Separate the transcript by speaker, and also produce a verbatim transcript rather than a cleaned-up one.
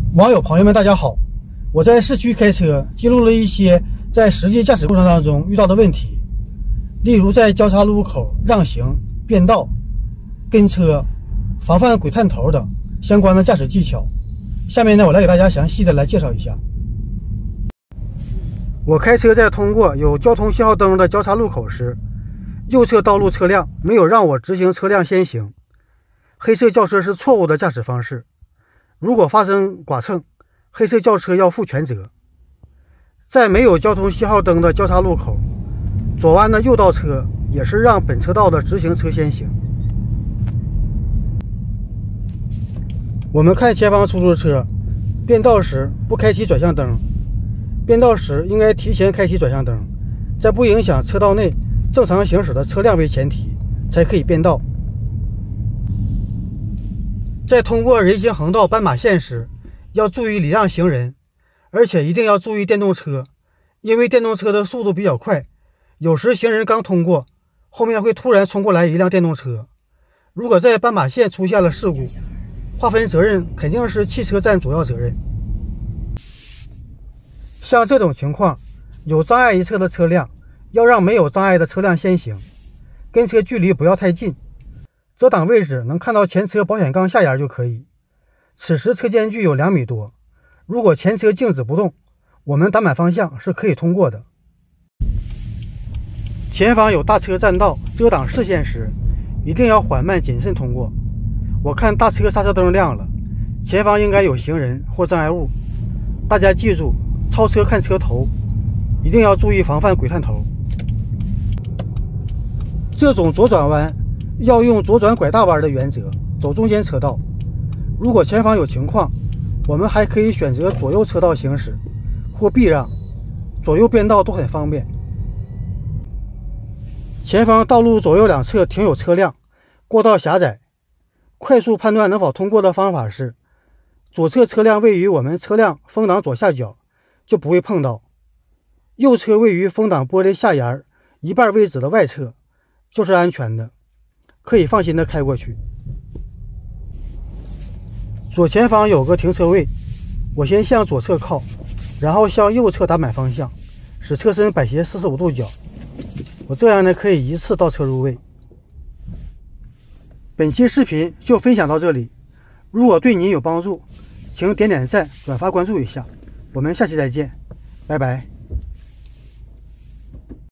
Speaker 1: 网友朋友们，大家好！我在市区开车，记录了一些在实际驾驶过程当中遇到的问题，例如在交叉路口让行、变道、跟车、防范鬼探头等相关的驾驶技巧。下面呢，我来给大家详细的来介绍一下。我开车在通过有交通信号灯的交叉路口时，右侧道路车辆没有让我直行车辆先行，黑色轿车是错误的驾驶方式。如果发生剐蹭，黑色轿车要负全责。在没有交通信号灯的交叉路口，左弯的右道车也是让本车道的直行车先行。我们看前方出租车变道时不开启转向灯，变道时应该提前开启转向灯，在不影响车道内正常行驶的车辆为前提，才可以变道。在通过人行横道斑马线时，要注意礼让行人，而且一定要注意电动车，因为电动车的速度比较快，有时行人刚通过，后面会突然冲过来一辆电动车。如果在斑马线出现了事故，划分责任肯定是汽车占主要责任。像这种情况，有障碍一侧的车辆要让没有障碍的车辆先行，跟车距离不要太近，遮挡位置能看到前车保险杠下沿就可以。此时车间距有两米多，如果前车静止不动，我们打满方向是可以通过的。前方有大车占道遮挡视线时，一定要缓慢谨慎通过。我看大车刹车灯亮了，前方应该有行人或障碍物。大家记住，超车看车头，一定要注意防范鬼探头。这种左转弯要用左转拐大弯的原则，走中间车道。如果前方有情况，我们还可以选择左右车道行驶或避让，左右变道都很方便。前方道路左右两侧停有车辆，过道狭窄，快速判断能否通过的方法是，左侧车辆位于我们车辆风挡左下角，就不会碰到；右侧位于风挡玻璃下沿一半位置的外侧，就是安全的，可以放心的开过去。左前方有个停车位，我先向左侧靠，然后向右侧打满方向，使车身摆斜四十五度角。我这样呢，可以一次倒车入位。本期视频就分享到这里，如果对您有帮助，请点点赞、转发、关注一下。我们下期再见，拜拜。